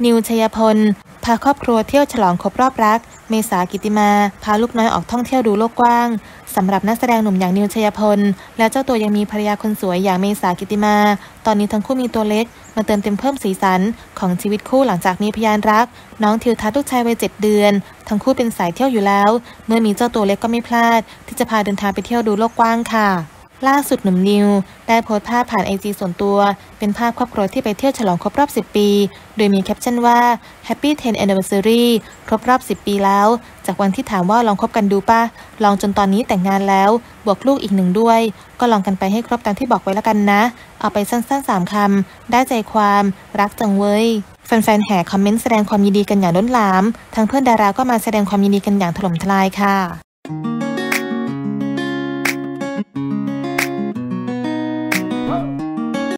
นิว ชัยพลพาครอบครัวเที่ยวฉลองครบรอบรักเมษา กิติมาพาลูกน้อยออกท่องเที่ยวดูโลกกว้างสำหรับนักแสดงหนุ่มอย่างนิว ชัยพลและเจ้าตัวยังมีภรรยาคนสวยอย่างเมษา กิติมาตอนนี้ทั้งคู่มีตัวเล็กมาเติมเต็มเพิ่มสีสันของชีวิตคู่หลังจากมีพยานรักน้องทิวทัศน์ลูกชายวัย7 เดือนทั้งคู่เป็นสายเที่ยวอยู่แล้วเมื่อมีเจ้าตัวเล็กก็ไม่พลาดที่จะพาเดินทางไปเที่ยวดูโลกกว้างค่ะล่าสุดหนุ่มนิวได้โพสต์ภาพผ่านIG ส่วนตัวเป็นภาพครอบครัวที่ไปเที่ยวฉลองครบรอบ10 ปีโดยมีแคปชั่นว่า Happy 10 Anniversary ครบรอบ10 ปีแล้วจากวันที่ถามว่าลองคบกันดูป่ะลองจนตอนนี้แต่งงานแล้วบวกลูกอีก1ด้วยก็ลองกันไปให้ครบตามที่บอกไว้แล้วกันนะเอาไปสั้นๆ3 คำได้ใจความรักจังเว้ยแฟนๆแห่คอมเมนต์แสดงความยินดีกันอย่างล้นหลามทั้งเพื่อนดาราก็มาแสดงความยินดีกันอย่างถล่มทลายค่ะ